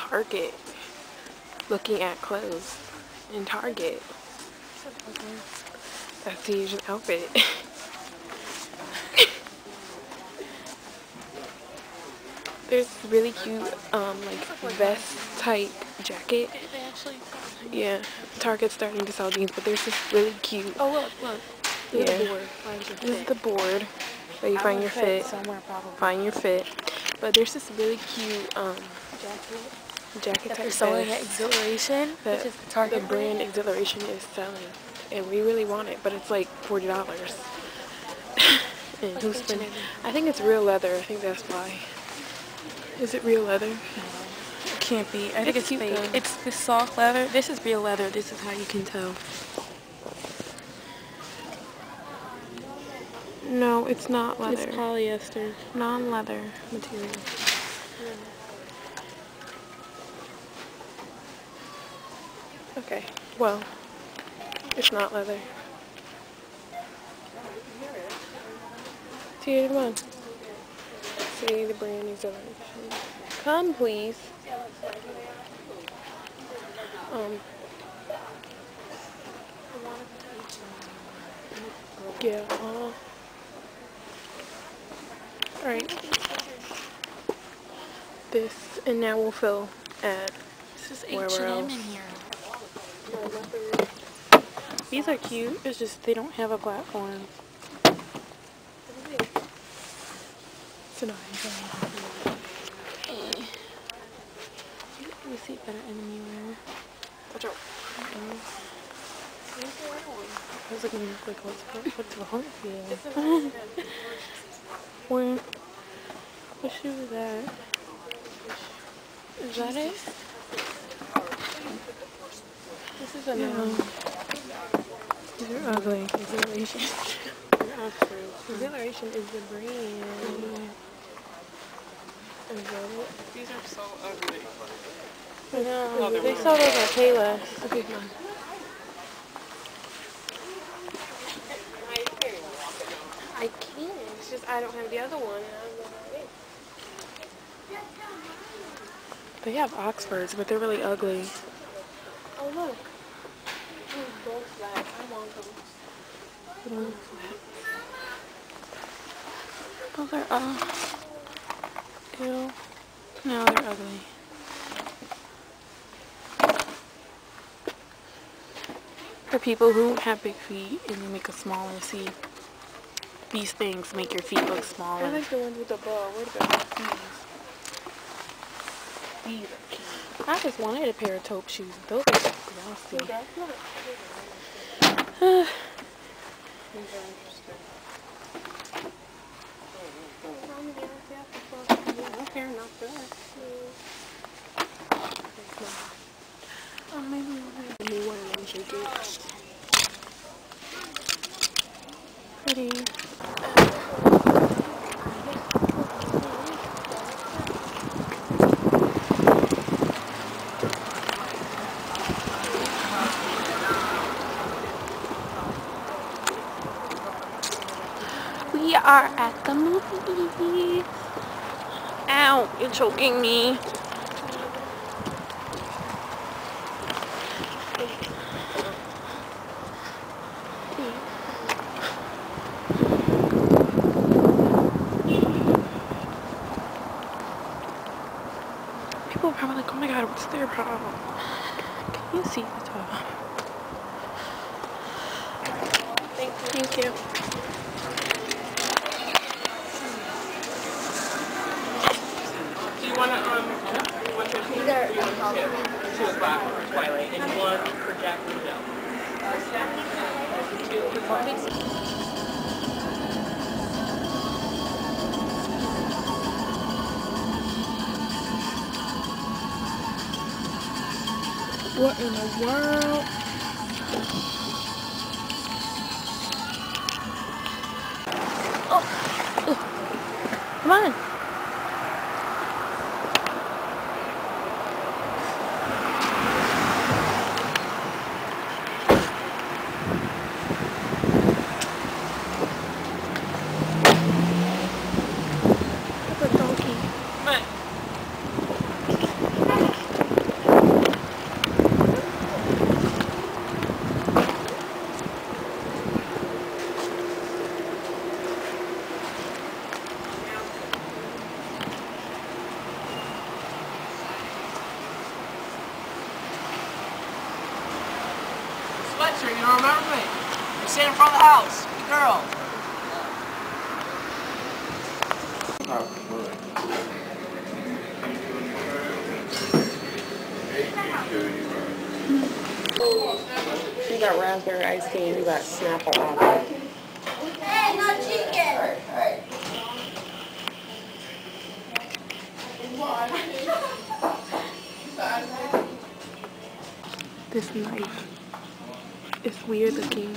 Target looking at clothes in Target. That's the Asian outfit. There's this really cute like vest type jacket. Yeah, Target's starting to sell these, but there's this really cute. Oh look. Yeah, this is the board where you find your fit. Find your fit. But there's this really cute jacket type selling at vest Exhilaration, that which is the Target brand Exhilaration is selling, and we really want it, but it's like $40. And who's spending? I think it's real leather. I think that's why. Is it real leather? It can't be. I think it's cute, fake. though. It's the soft leather. This is real leather. This is how you can tell. No, it's not leather. It's polyester. Non-leather material. Okay, well, it's not leather. See, come on. See the brand Exhilaration. Come, please. Yeah. Alright. This, and now we'll fill at This is wherever H&M else. in here. These are cute. It's just they don't have a platform. It's nice. You see it better in the mirror. Watch out. I was looking like, what's wrong with you? Where? What shoe is that? Is that it? This is a no. These are ugly. Exhilaration. Exhilaration is the brand. These are so ugly. I know. They sell those at Payless. Okay, come on. I can. It's just I don't have the other one. They have Oxfords, but they're really ugly. Oh look. Both flat. I want them. Oh, they're ew. No, they're ugly. For people who have big feet and you make a smaller seat, these things make your feet look I smaller. like the ones with the ball. Where the These are cute. I just wanted a pair of taupe shoes. Those are glossy. These are They're not good. Oh, maybe we'll The new one, let me shake it. pretty. We are at the movies. Ow, you're choking me. People are probably like, oh my god, what's their problem? Can you see the top? Thank you. Do you want to, These are two o'clock for Twilight, and one for Jack and Jill. what in the world? Oh, come on. don't remember me? You stand in front of the house. Girl. You got raspberry iced tea and you got Snapple apple. Hey, no chicken! Alright. This knife is weird looking.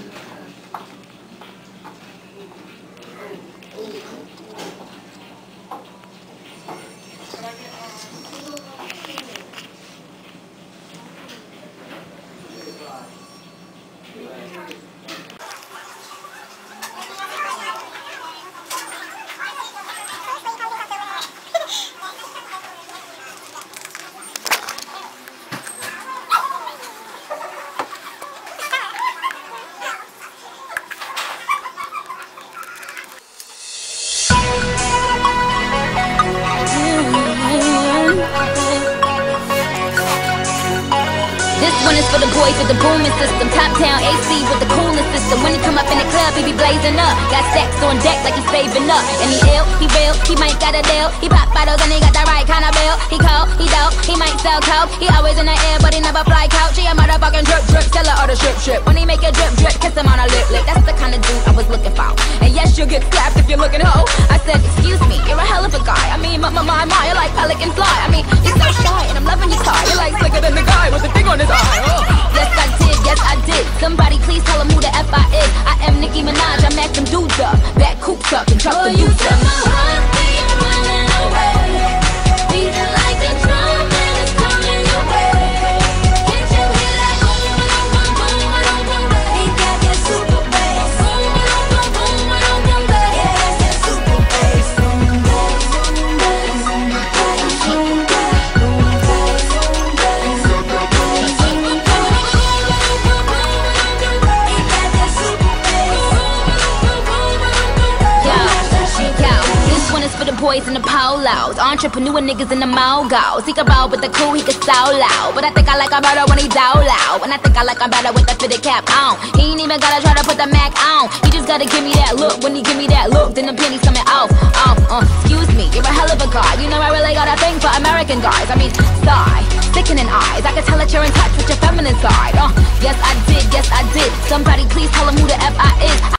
This one is for the boys with the booming system. Top town AC with the coolest system. When he come up in the club, he be blazing up. Got stacks on deck like he's saving up. And he ill, he real, he might got a deal. He pop bottles and he got the right kind of bill. He cold, he dope, he might sell coke. He always in the air, but he never fly couch. He a motherfucking drip drip, seller or the strip. When he make a drip drip, kiss him on a lip lip. That's the kind of dude I was looking for. And yes, you'll get slapped if you're looking hoe. I said, excuse me, you're a hell of a guy. I mean, my, you're like pelican fly. I mean, you're so shy and I'm loving your tie. You're like slicker than the guy with the thing on his eye. Yes I did, somebody please tell him who the F I is. I am Nicki Minaj, I match them dudes up. Back coops up and truck the youth up. Beating like a drum and it's coming your way. Can't you hear that boom, boom, boom, boom, boom, boom? He got that super bass. Boom, boom, boom, boom, boom, boom. Yeah, that's that super bass. Boom, boom, boom, boom, boom, boom. For the boys in the polos, entrepreneur niggas in the mogos. He can roll with the cool, he can so loud. But I think I like him better when he down loud. And I think I like him better with the fitted cap on. He ain't even gotta try to put the Mac on. He just gotta give me that look. When he give me that look, then the pennies coming off. Excuse me, you're a hell of a guy. You know I really got a thing for American guys. I mean, sigh, sickening eyes. I can tell that you're in touch with your feminine side. Yes I did, yes I did. Somebody please tell him who the F I is.